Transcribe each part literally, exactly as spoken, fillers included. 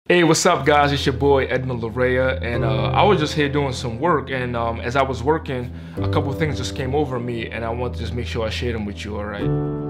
Hey, what's up guys? It's your boy Edmond Laryea, and uh, I was just here doing some work, and um, as I was working, a couple things just came over me, and I want to just make sure I share them with you, alright?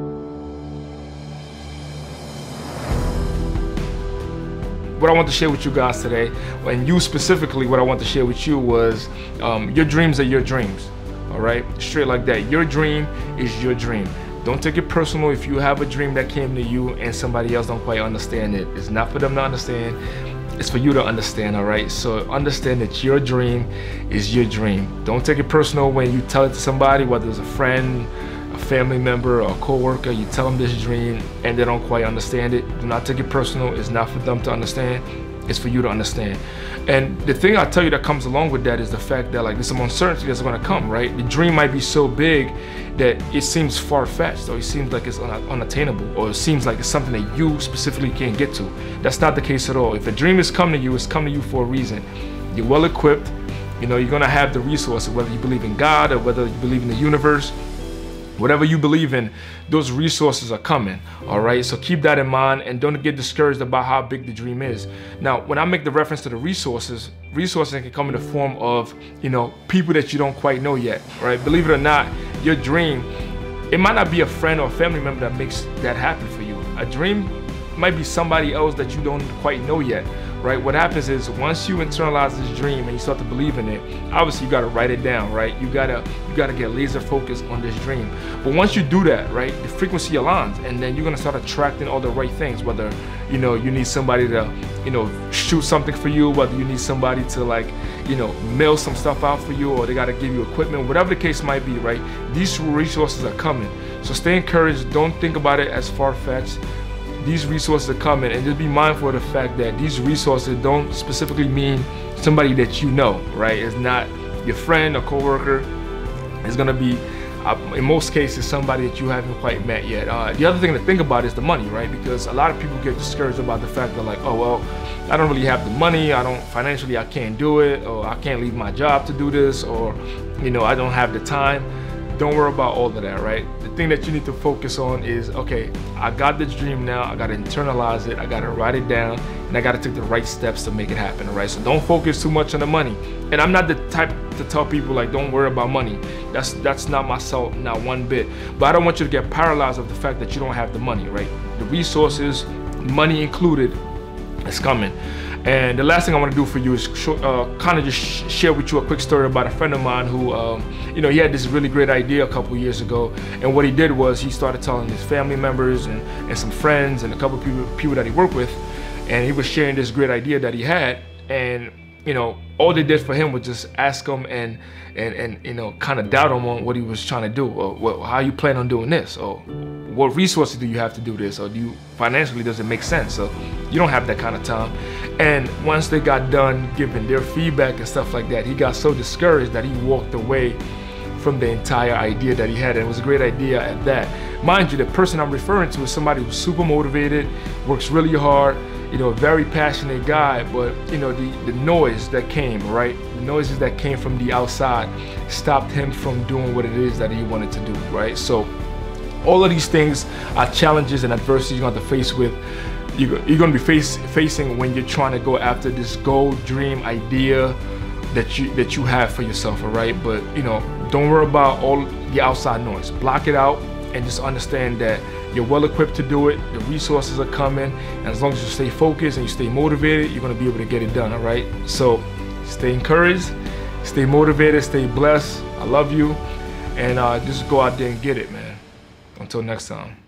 What I want to share with you guys today, and you specifically, what I want to share with you was um, your dreams are your dreams, alright? Straight like that. Your dream is your dream. Don't take it personal if you have a dream that came to you and somebody else don't quite understand it. It's not for them to understand, it's for you to understand, all right? So understand that your dream is your dream. Don't take it personal when you tell it to somebody, whether it's a friend, a family member, or a co-worker. You tell them this dream and they don't quite understand it. Do not take it personal. It's not for them to understand, it's for you to understand. And the thing I tell you that comes along with that is the fact that like there's some uncertainty that's gonna come, right? The dream might be so big that it seems far-fetched, or it seems like it's un unattainable, or it seems like it's something that you specifically can't get to. That's not the case at all. If a dream is coming to you, it's coming to you for a reason. You're well equipped, you know, you're gonna have the resources, whether you believe in God or whether you believe in the universe. Whatever you believe in, those resources are coming, all right? So keep that in mind and don't get discouraged about how big the dream is. Now, when I make the reference to the resources, resources can come in the form of, you know, people that you don't quite know yet, right? Believe it or not, your dream, it might not be a friend or a family member that makes that happen for you. A dream might be somebody else that you don't quite know yet, right? What happens is once you internalize this dream and you start to believe in it, obviously you gotta write it down, right? You gotta you gotta get laser focused on this dream. But once you do that, right, the frequency aligns, and then you're gonna start attracting all the right things. Whether you know you need somebody to you know shoot something for you, whether you need somebody to like you know mail some stuff out for you, or they gotta give you equipment, whatever the case might be, right? These resources are coming. So stay encouraged. Don't think about it as far-fetched. These resources are coming, and just be mindful of the fact that these resources don't specifically mean somebody that you know, right? It's not your friend or coworker. It's gonna be, uh, in most cases, somebody that you haven't quite met yet. Uh, the other thing to think about is the money, right? Because a lot of people get discouraged about the fact that like, oh well, I don't really have the money. I don't financially, I can't do it, or I can't leave my job to do this, or you know, I don't have the time. Don't worry about all of that, right? The thing that you need to focus on is, okay, I got this dream now, I gotta internalize it, I gotta write it down, and I gotta take the right steps to make it happen, all right? So don't focus too much on the money. And I'm not the type to tell people like, don't worry about money. That's that's not myself, not one bit. But I don't want you to get paralyzed of the fact that you don't have the money, right? The resources, money included, is coming. And the last thing I want to do for you is uh, kind of just sh share with you a quick story about a friend of mine who, um, you know, he had this really great idea a couple years ago. And what he did was he started telling his family members and, and some friends and a couple of people, people that he worked with. And he was sharing this great idea that he had. And, you know, all they did for him was just ask him and, and, and you know, kind of doubt him on what he was trying to do. Or well, how you plan on doing this? Or what resources do you have to do this? Or do you, financially, does it make sense? So you don't have that kind of time. And once they got done giving their feedback and stuff like that, he got so discouraged that he walked away from the entire idea that he had. And it was a great idea at that. Mind you, the person I'm referring to is somebody who's super motivated, works really hard, you know, a very passionate guy, but you know, the, the noise that came, right? The noises that came from the outside stopped him from doing what it is that he wanted to do, right? So all of these things are challenges and adversities you're going to have to face with. You're going to be face, facing when you're trying to go after this goal, dream, idea that you that you have for yourself, all right? But you know, don't worry about all the outside noise. Block it out and just understand that you're well equipped to do it. The resources are coming, and as long as you stay focused and you stay motivated, you're going to be able to get it done, all right? So stay encouraged, stay motivated, stay blessed. I love you, and uh, just go out there and get it, man. Until next time.